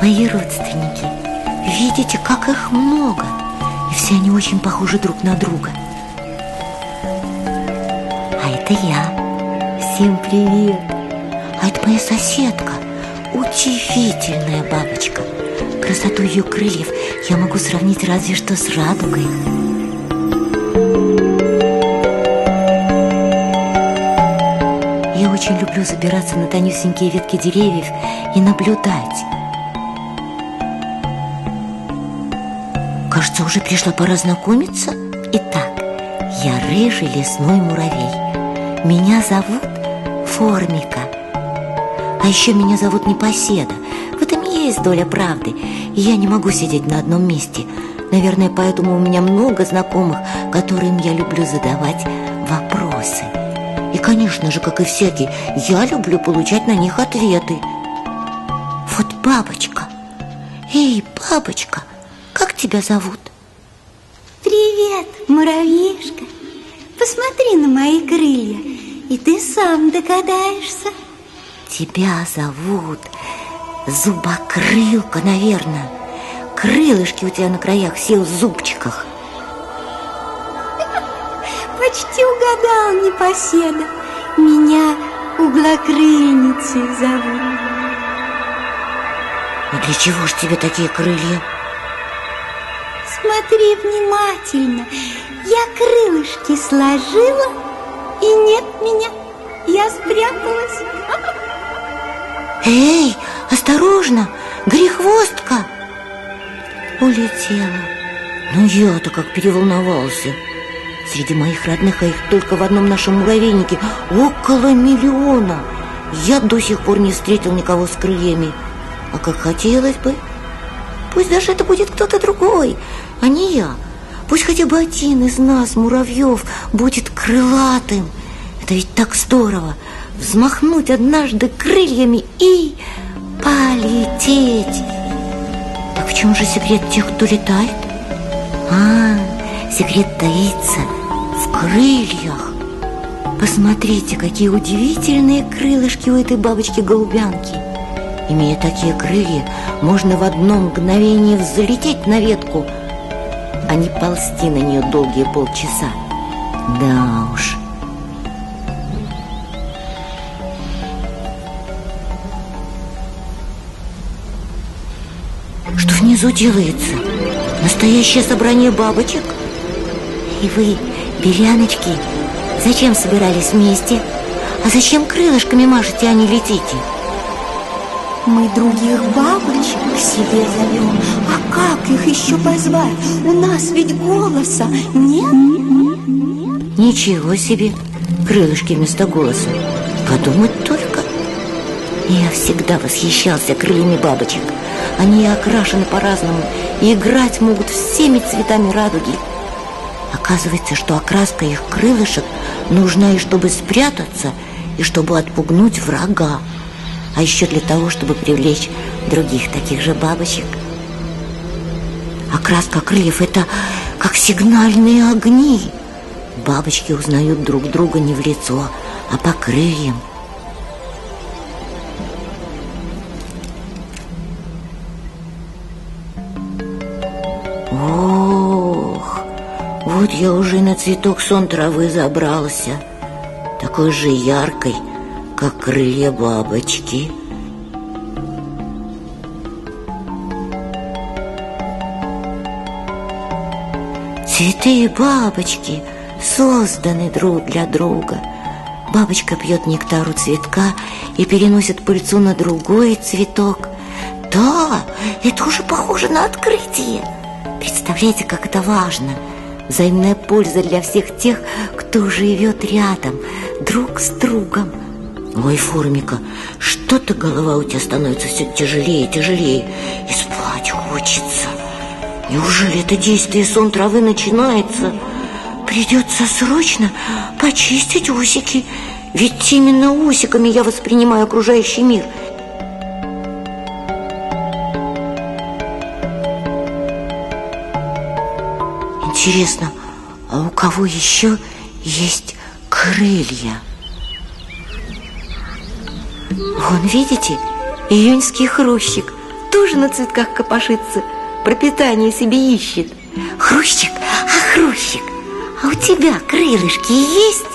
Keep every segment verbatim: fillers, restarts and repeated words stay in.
мои родственники. Видите, как их много. И все они очень похожи друг на друга. А это я. Всем привет. А это моя соседка. Удивительная бабочка. Красоту ее крыльев я могу сравнить разве что с радугой. Я очень люблю забираться на тонюсенькие ветки деревьев и наблюдать. Кажется, уже пришла пора знакомиться. Итак, я рыжий лесной муравей. Меня зовут Формика. А еще меня зовут Непоседа. В этом есть доля правды. И я не могу сидеть на одном месте. Наверное, поэтому у меня много знакомых, которым я люблю задавать вопросы. И, конечно же, как и всякий, я люблю получать на них ответы. Вот бабочка. Эй, бабочка, как тебя зовут? Привет, муравьишка. Посмотри на мои крылья, и ты сам догадаешься. Тебя зовут Зубокрылка, наверное. Крылышки у тебя на краях, все в зубчиках. Почти угадал, Непоседа. Меня Углокрыльницей зовут. И для чего ж тебе такие крылья? Смотри внимательно. Я крылышки сложила, и нет меня. Я спряталась. Эй, осторожно, грехвостка! Улетела. Ну я-то как переволновался. Среди моих родных, а их только в одном нашем муравейнике около миллиона. Я до сих пор не встретил никого с крыльями. А как хотелось бы. Пусть даже это будет кто-то другой, а не я. Пусть хотя бы один из нас, муравьев, будет крылатым. Это ведь так здорово. Взмахнуть однажды крыльями и полететь. Так в чем же секрет тех, кто летает? А, секрет таится в крыльях. Посмотрите, какие удивительные крылышки у этой бабочки-голубянки. Имея такие крылья, можно в одно мгновение взлететь на ветку, а не ползти на нее долгие полчаса. Да уж. Что внизу делается? Настоящее собрание бабочек? И вы, беляночки, зачем собирались вместе? А зачем крылышками машете, а не летите? Мы других бабочек к себе зовем. А как их еще позвать? У нас ведь голоса нет. Ничего себе, крылышки вместо голоса. Подумать только. Я всегда восхищался крыльями бабочек. Они окрашены по-разному и играть могут всеми цветами радуги. Оказывается, что окраска их крылышек нужна и чтобы спрятаться, и чтобы отпугнуть врага, а еще для того, чтобы привлечь других таких же бабочек. Окраска крыльев – это как сигнальные огни. Бабочки узнают друг друга не в лицо, а по крыльям. Ох, вот я уже на цветок сон травы забрался, такой же яркой, как крылья бабочки. Цветы и бабочки созданы друг для друга. Бабочка пьет нектар у цветка и переносит пыльцу на другой цветок. Да, это уже похоже на открытие. Представляете, как это важно? Взаимная польза для всех тех, кто живет рядом, друг с другом. Ой, Формика, что-то голова у тебя становится все тяжелее и тяжелее, и спать хочется. Неужели это действие сон травы начинается? Придется срочно почистить усики, ведь именно усиками я воспринимаю окружающий мир. Интересно, а у кого еще есть крылья? Вон, видите, июньский хрущик тоже на цветках копошится, пропитание себе ищет. Хрущик, а Хрущик, а у тебя крылышки есть?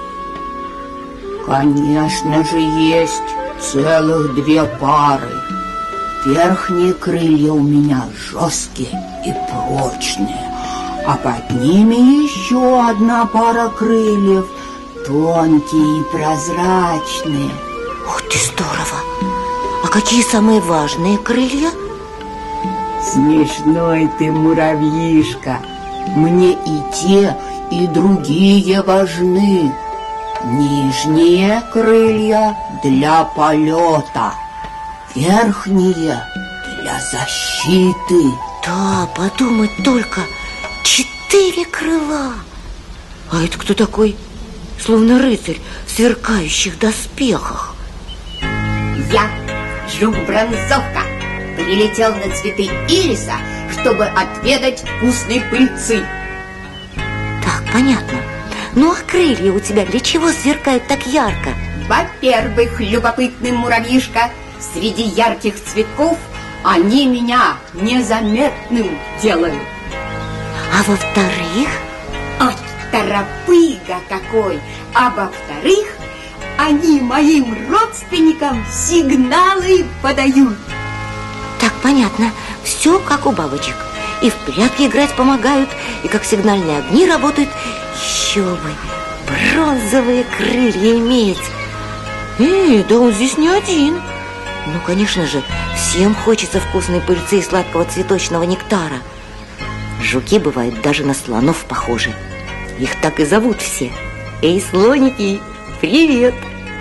Конечно же есть, целых две пары. Верхние крылья у меня жесткие и прочные, а под ними еще одна пара крыльев, тонкие и прозрачные. Ух ты, здорово! А какие самые важные крылья? Смешной ты, муравьишка. Мне и те, и другие важны. Нижние крылья для полета, верхние для защиты. Да, подумать только, четыре крыла. А это кто такой? Словно рыцарь в сверкающих доспехах. Я, Жук-Бронзовка, прилетел на цветы ириса, чтобы отведать вкусной пыльцы. Так, понятно. Ну, а крылья у тебя для чего сверкают так ярко? Во-первых, любопытный муравьишка, среди ярких цветков они меня незаметным делают. А во-вторых? А торопыга какой! А во-вторых, они моим родственникам сигналы подают. Так, понятно. Все как у бабочек. И в прятки играть помогают, и как сигнальные огни работают. Еще бы, бронзовые крылья иметь. Эй, да он здесь не один. Ну, конечно же, всем хочется вкусной пыльцы и сладкого цветочного нектара. Жуки бывают даже на слонов похожи. Их так и зовут все. Эй, слоники, привет!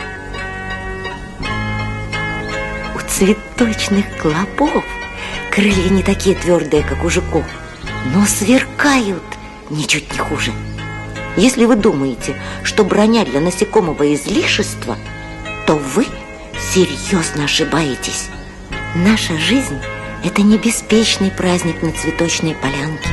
У цветочных клопов крылья не такие твердые, как у жуков, но сверкают ничуть не хуже. Если вы думаете, что броня для насекомого излишество, то вы серьезно ошибаетесь. Наша жизнь – это не беспечный праздник на цветочной полянке.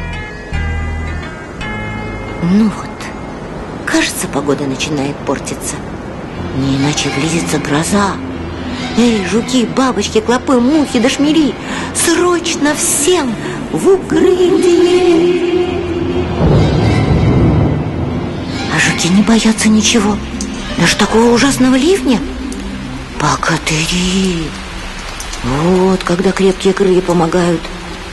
Ну вот, кажется, погода начинает портиться. Не иначе близится гроза. Эй, жуки, бабочки, клопы, мухи да шмели, срочно всем в укрытие! А жуки не боятся ничего, даже такого ужасного ливня. Богатыри! Вот когда крепкие крылья помогают.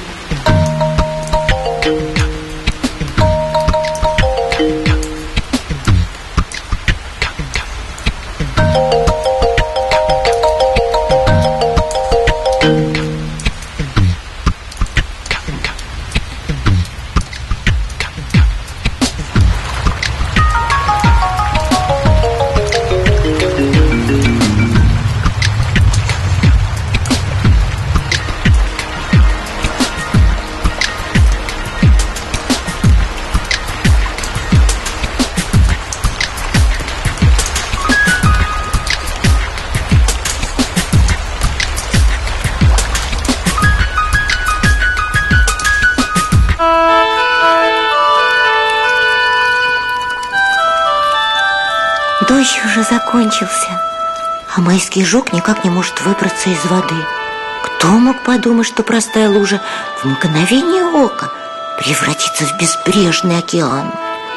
Дождь уже закончился, а майский жук никак не может выбраться из воды. Кто мог подумать, что простая лужа в мгновение ока превратится в безбрежный океан?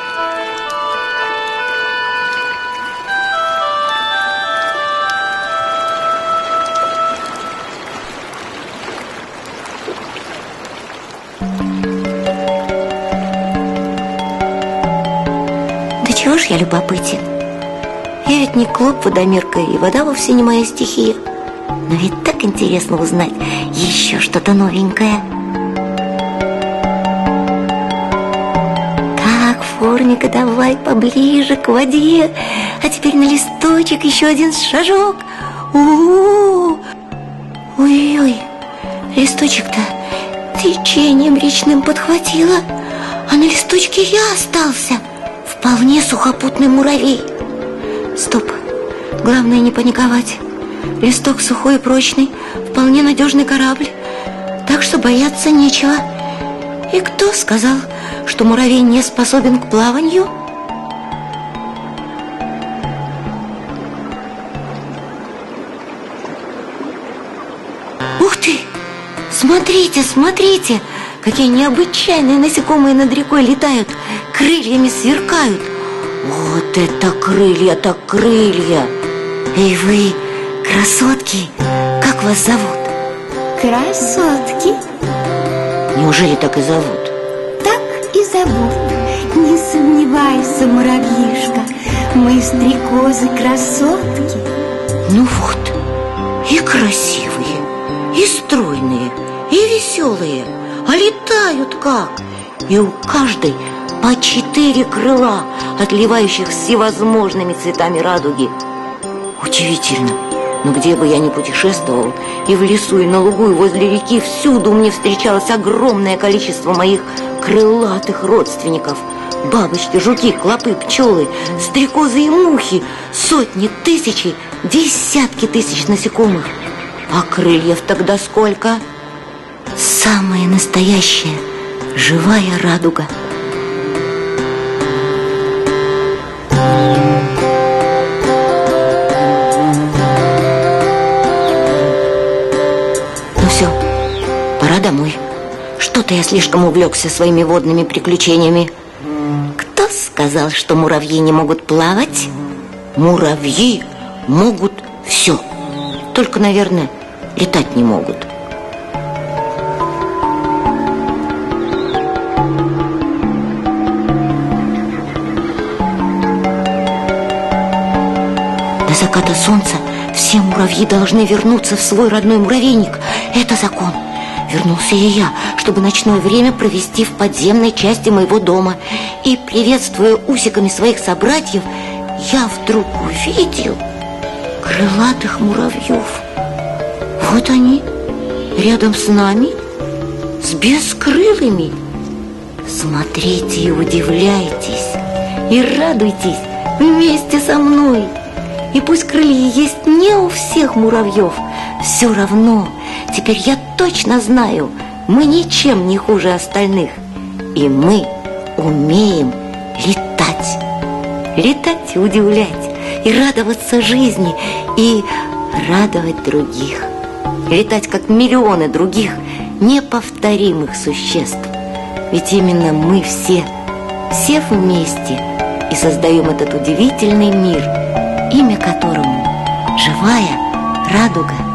Да чего ж я любопытен? Я ведь не клоп-водомерка, и вода вовсе не моя стихия. Но ведь так интересно узнать еще что-то новенькое. Так, Формика, давай поближе к воде. А теперь на листочек еще один шажок. У-у-у! Ой-ой-ой, листочек-то течением речным подхватило, а на листочке я остался, вполне сухопутный муравей. Стоп, главное не паниковать. Листок сухой и прочный, вполне надежный корабль, так что бояться нечего. И кто сказал, что муравей не способен к плаванию? Ух ты! Смотрите, смотрите, какие необычайные насекомые над рекой летают, крыльями сверкают. Вот это крылья-то крылья! Эй, вы, красотки, как вас зовут? Красотки. Неужели так и зовут? Так и зовут. Не сомневайся, муравьишка, мы стрекозы-красотки. Ну вот, и красивые, и стройные, и веселые, а летают как? И у каждой по четыре крыла, отливающих всевозможными цветами радуги. Удивительно, но где бы я ни путешествовал, и в лесу, и на лугу, и возле реки, всюду мне встречалось огромное количество моих крылатых родственников. Бабочки, жуки, клопы, пчелы, стрекозы и мухи, сотни, тысячи, десятки тысяч насекомых. А крыльев тогда сколько? Самая настоящая живая радуга. Ну все, пора домой. Что-то я слишком увлекся своими водными приключениями. Кто сказал, что муравьи не могут плавать? Муравьи могут все. Только, наверное, летать не могут. До заката солнца все муравьи должны вернуться в свой родной муравейник. Это закон. Вернулся и я, чтобы ночное время провести в подземной части моего дома. И, приветствуя усиками своих собратьев, я вдруг увидел крылатых муравьев. Вот они, рядом с нами, с бескрылыми. Смотрите и удивляйтесь, и радуйтесь вместе со мной. И пусть крылья есть не у всех муравьев, все равно теперь я точно знаю, мы ничем не хуже остальных. И мы умеем летать. Летать и удивлять, и радоваться жизни, и радовать других. Летать, как миллионы других неповторимых существ. Ведь именно мы все, все вместе и создаем этот удивительный мир, имя которому живая радуга.